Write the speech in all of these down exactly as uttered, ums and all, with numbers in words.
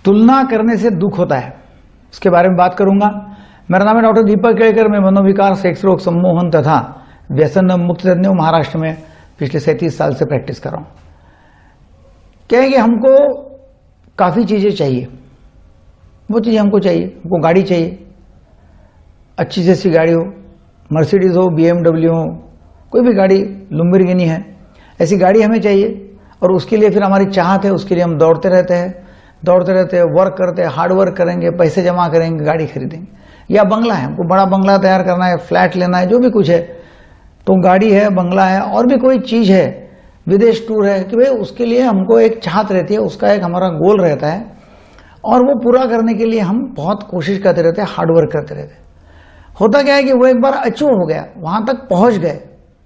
तुलना करने से दुख होता है, उसके बारे में बात करूंगा। मेरा नाम है डॉक्टर दीपक केड़कर। मैं मनोविकार, सेक्स रोग, सम्मोहन तथा व्यसन मुक्त तज्ञ महाराष्ट्र में पिछले सैंतीस साल से प्रैक्टिस कर रहा हूं। क्या है कि हमको काफी चीजें चाहिए, वो चीजें हमको चाहिए। हमको गाड़ी चाहिए, अच्छी से अच्छी गाड़ी हो, मर्सिडीज हो, बीएमडब्ल्यू हो, कोई भी गाड़ी, लुम्बोर्गिनी है, ऐसी गाड़ी हमें चाहिए। और उसके लिए फिर हमारी चाहत है, उसके लिए हम दौड़ते रहते हैं दौड़ते रहते हैं वर्क करते हैं, हार्ड वर्क करेंगे, पैसे जमा करेंगे, गाड़ी खरीदेंगे। या बंगला है, हमको बड़ा बंगला तैयार करना है, फ्लैट लेना है, जो भी कुछ है, तो गाड़ी है, बंगला है, और भी कोई चीज है, विदेश टूर है, कि भाई उसके लिए हमको एक चाहत रहती है, उसका एक हमारा गोल रहता है, और वो पूरा करने के लिए हम बहुत कोशिश करते रहते हैं, हार्ड वर्क करते रहते हैं। होता क्या है कि वो एक बार अचीव हो गया, वहां तक पहुंच गए,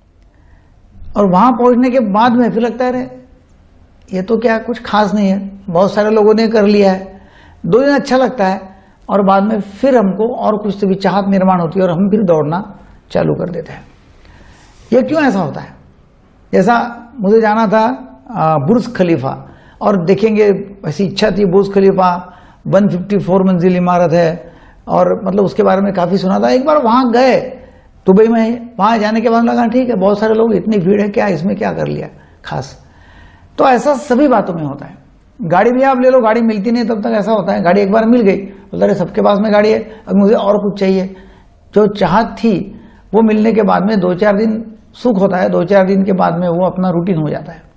और वहां पहुंचने के बाद में फिर लगता है अरे ये तो क्या कुछ खास नहीं है, बहुत सारे लोगों ने कर लिया है, दो दिन अच्छा लगता है, और बाद में फिर हमको और कुछ से भी चाहत निर्माण होती है, और हम फिर दौड़ना चालू कर देते हैं। ये क्यों ऐसा होता है? जैसा मुझे जाना था बुर्ज खलीफा, और देखेंगे, ऐसी इच्छा थी, बुर्ज खलीफा एक सौ चौवन मंजिल इमारत है, और मतलब उसके बारे में काफी सुना था। एक बार वहां गए दुबई में, वहां जाने के बाद लगा ठीक है, बहुत सारे लोग, इतनी भीड़ है, क्या इसमें क्या कर लिया खास। तो ऐसा सभी बातों में होता है। गाड़ी भी आप ले लो, गाड़ी मिलती नहीं तब तक ऐसा होता है। गाड़ी एक बार मिल गई, बोलते अरे सबके पास में गाड़ी है, अब मुझे और कुछ चाहिए। जो चाहत थी वो मिलने के बाद में दो चार दिन सुख होता है, दो चार दिन के बाद में वो अपना रूटीन हो जाता है।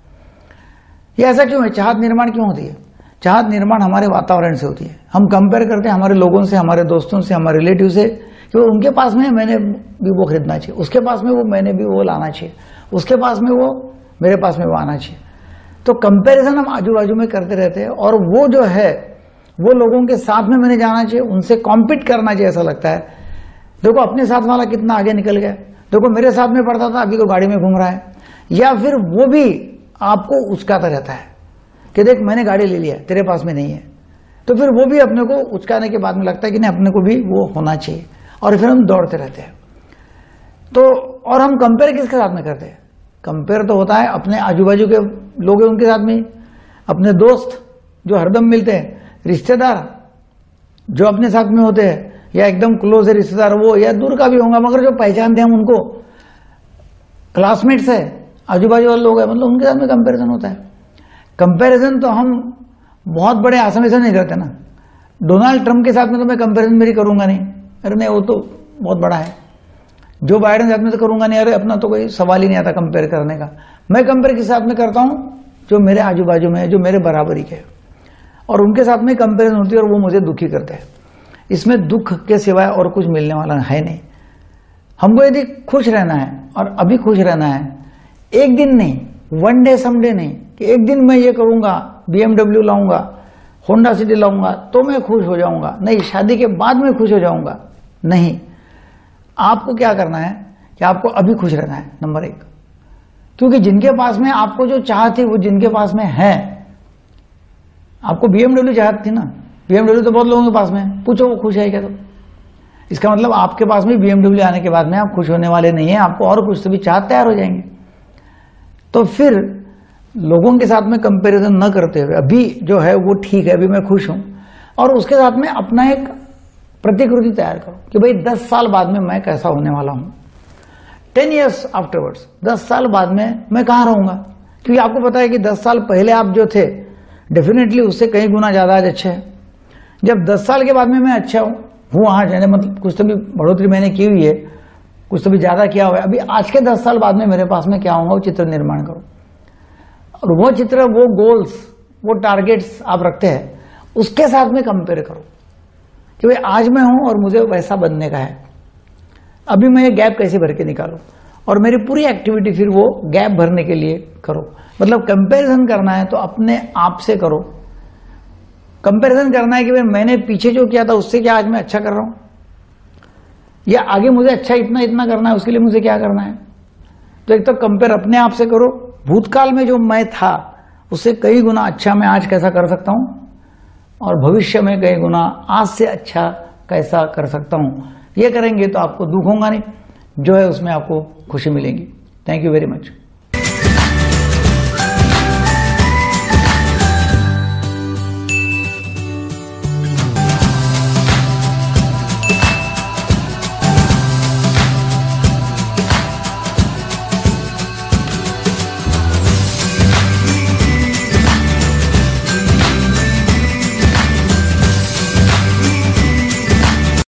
ये ऐसा क्यों है? चाहत निर्माण क्यों होती है? चाहत निर्माण हमारे वातावरण से होती है। हम कंपेयर करते हैं हमारे लोगों से, हमारे दोस्तों से, हमारे रिलेटिव से, कि वो उनके पास में मैंने भी वो खरीदना चाहिए, उसके पास में वो मैंने भी वो लाना चाहिए, उसके पास में वो मेरे पास में वो आना चाहिए। तो कंपैरिजन हम आजू बाजू में करते रहते हैं, और वो जो है वो लोगों के साथ में मैंने जाना चाहिए, उनसे कॉम्पीट करना चाहिए, ऐसा लगता है। देखो अपने साथ वाला कितना आगे निकल गया, देखो मेरे साथ में पढ़ता था, अभी तो गाड़ी में घूम रहा है। या फिर वो भी आपको उचकाता रहता है कि देख मैंने गाड़ी ले लिया, तेरे पास में नहीं है, तो फिर वो भी अपने को उचकाने के बाद में लगता है कि नहीं, अपने को भी वो होना चाहिए, और फिर हम दौड़ते रहते हैं। तो और हम कंपेयर किसके साथ में करते हैं? कंपेयर तो होता है अपने आजू बाजू के लोग हैं उनके साथ में, अपने दोस्त जो हरदम मिलते हैं, रिश्तेदार जो अपने साथ में होते हैं, या एकदम क्लोज है रिश्तेदार वो, या दूर का भी होगा मगर जो पहचानते हैं हम उनको, क्लासमेट्स है, आजू बाजू वाले लोग हैं, मतलब उनके साथ में कंपैरिजन होता है। कंपैरिजन तो हम बहुत बड़े आसानी से नहीं करते ना। डोनाल्ड ट्रंप के साथ में तो मैं कंपैरिजन मेरी करूंगा नहीं, अरे नहीं वो तो बहुत बड़ा है। जो बाइडेन साथ में तो करूंगा नहीं, अरे अपना तो कोई सवाल ही नहीं आता कंपेयर करने का। मैं कंपेयर किस साथ में करता हूं? जो मेरे आजू बाजू में है, जो मेरे बराबरी के, और उनके साथ में कंपेरिजन होती है, और वो मुझे दुखी करते हैं। इसमें दुख के सिवाय और कुछ मिलने वाला है नहीं। हमको यदि खुश रहना है, और अभी खुश रहना है, एक दिन नहीं, वन डे समडे नहीं, कि एक दिन मैं ये करूंगा, बीएमडब्ल्यू लाऊंगा, होंडा सिटी लाऊंगा तो मैं खुश हो जाऊंगा, नहीं शादी के बाद में खुश हो जाऊंगा, नहीं। आपको क्या करना है कि आपको अभी खुश रहना है, नंबर एक। क्योंकि जिनके पास में आपको जो चाहत थी वो जिनके पास में है, आपको बीएमडब्ल्यू चाहत थी ना, बीएमडब्ल्यू तो बहुत लोगों के पास में है, पूछो वो खुश है क्या? तो इसका मतलब आपके पास में बीएमडब्ल्यू आने के बाद में आप खुश होने वाले नहीं है, आपको और कुछ से भी चाहत तैयार हो जाएंगे। तो फिर लोगों के साथ में कंपैरिजन न करते हुए अभी जो है वो ठीक है, अभी मैं खुश हूं, और उसके साथ में अपना एक प्रतिकृति तैयार करो कि भाई दस साल बाद में मैं कैसा होने वाला हूं, टेन ईयर्स आफ्टरवर्ड्स, दस साल बाद में मैं कहां रहूंगा। क्योंकि आपको पता है कि दस साल पहले आप जो थे डेफिनेटली उससे कई गुना ज्यादा आज अच्छे हैं। जब दस साल के बाद में मैं अच्छा हूं हूं वहां जाने, मतलब कुछ तो भी बढ़ोतरी मैंने की हुई है, कुछ तो भी ज्यादा किया हुआ है, अभी आज के दस साल बाद में मेरे पास में क्या होगा वो चित्र निर्माण करो। और वो चित्र, वो गोल्स, वो टारगेट्स आप रखते हैं, उसके साथ में कंपेयर करो कि भाई आज मैं हूं और मुझे वैसा बनने का है, अभी मैं ये गैप कैसे भर के निकालूं, और मेरी पूरी एक्टिविटी फिर वो गैप भरने के लिए करो। मतलब कंपैरिजन करना है तो अपने आप से करो। कंपैरिजन करना है कि भाई मैंने पीछे जो किया था उससे क्या आज मैं अच्छा कर रहा हूं, या आगे मुझे अच्छा इतना इतना करना है, उसके लिए मुझे क्या करना है। तो एक तो कंपेयर अपने आप से करो, भूतकाल में जो मैं था उससे कई गुना अच्छा मैं आज कैसा कर सकता हूं, और भविष्य में कई गुना आज से अच्छा कैसा कर सकता हूं। ये करेंगे तो आपको दुख होगा नहीं, जो है उसमें आपको खुशी मिलेगी। Thank you very much.